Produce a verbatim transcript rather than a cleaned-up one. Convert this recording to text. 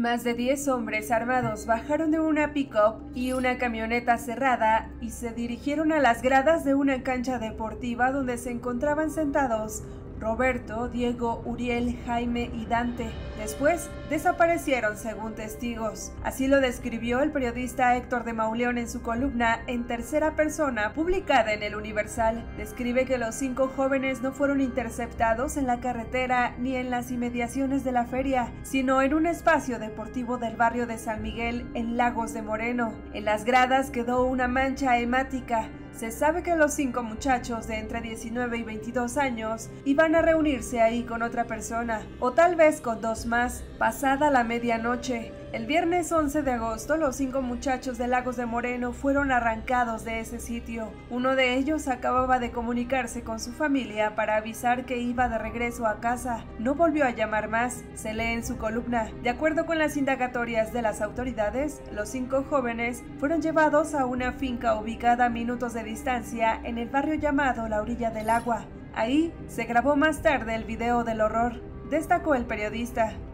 Más de diez hombres armados bajaron de una pick-up y una camioneta cerrada y se dirigieron a las gradas de una cancha deportiva donde se encontraban sentados Roberto, Diego, Uriel, Jaime y Dante. Después desaparecieron según testigos. Así lo describió el periodista Héctor de Mauleón en su columna en tercera persona publicada en El Universal. Describe que los cinco jóvenes no fueron interceptados en la carretera ni en las inmediaciones de la feria, sino en un espacio deportivo del barrio de San Miguel en Lagos de Moreno. En las gradas quedó una mancha hemática. Se sabe que los cinco muchachos de entre diecinueve y veintidós años iban a reunirse ahí con otra persona, o tal vez con dos más, pasada la medianoche. El viernes once de agosto, los cinco muchachos de Lagos de Moreno fueron arrancados de ese sitio. Uno de ellos acababa de comunicarse con su familia para avisar que iba de regreso a casa. No volvió a llamar más, se lee en su columna. De acuerdo con las indagatorias de las autoridades, los cinco jóvenes fueron llevados a una finca ubicada a minutos de distancia en el barrio llamado La Orilla del Agua. Ahí se grabó más tarde el video del horror, destacó el periodista.